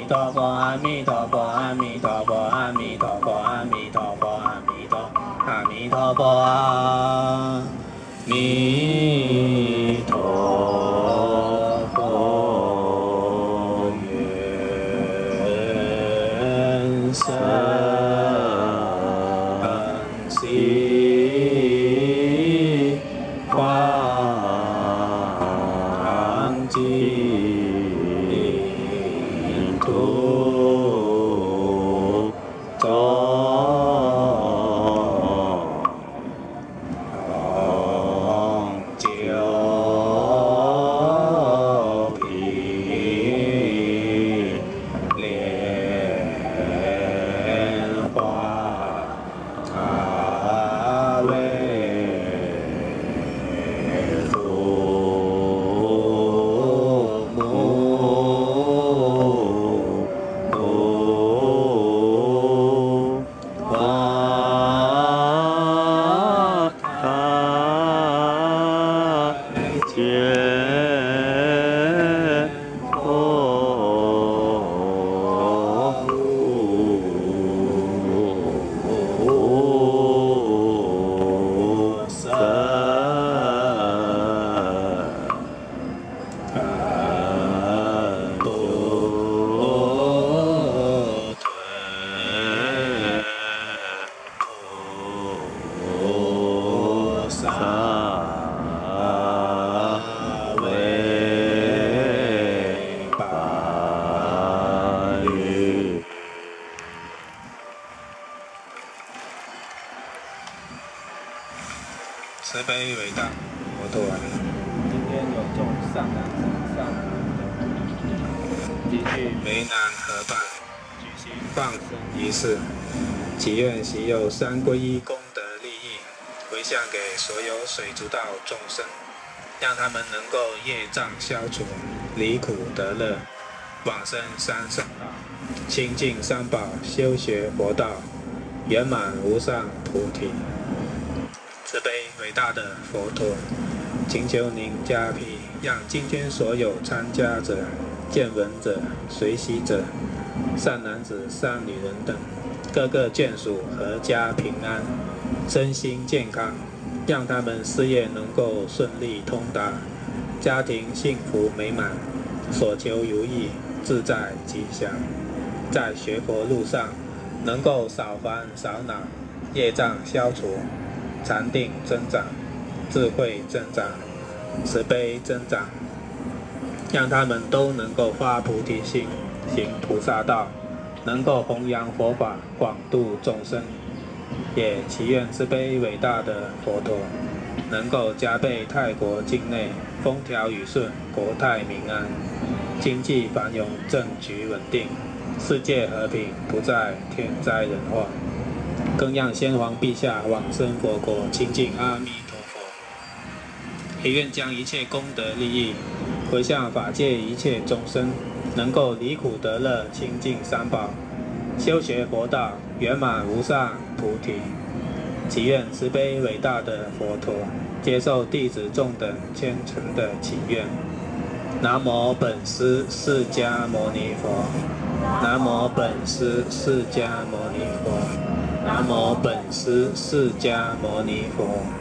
陀佛，阿弥陀佛，阿弥陀佛，阿弥陀佛，阿弥陀佛，阿弥陀，阿弥陀佛，阿弥陀佛，愿生西方净土中九品莲花为父母往他见佛生不退菩萨为法语。慈悲伟大，我读完了。 今天有众善男子、善女人，集聚梅南河畔举行放生仪式，祈愿习有三皈依功德利益，回向给所有水族道众生，让他们能够业障消除，离苦得乐，往生三圣道，亲近三宝，修学佛道，圆满无上菩提。慈悲伟大的佛陀，请求您加庇，让今天所有参加者、见闻者、随喜者、善男子、善女人等，各个眷属阖家平安，身心健康，让他们事业能够顺利通达，家庭幸福美满，所求如意，自在吉祥，在学佛路上能够少烦少恼，业障消除，禅定增长，智慧增长，慈悲增长，让他们都能够发菩提心，行菩萨道，能够弘扬佛法，广度众生。也祈愿慈悲伟大的佛陀，能够加倍泰国境内风调雨顺，国泰民安，经济繁荣，政局稳定，世界和平，不再天灾人祸。更让先皇陛下往生佛国，亲近阿弥陀佛。也愿将一切功德利益回向法界一切众生，能够离苦得乐，亲近三宝，修学佛道，圆满无上菩提。祈愿慈悲伟大的佛陀接受弟子众等虔诚的祈愿。南无本师释迦牟尼佛。南无本师释迦牟尼佛。南无本师释迦牟尼佛。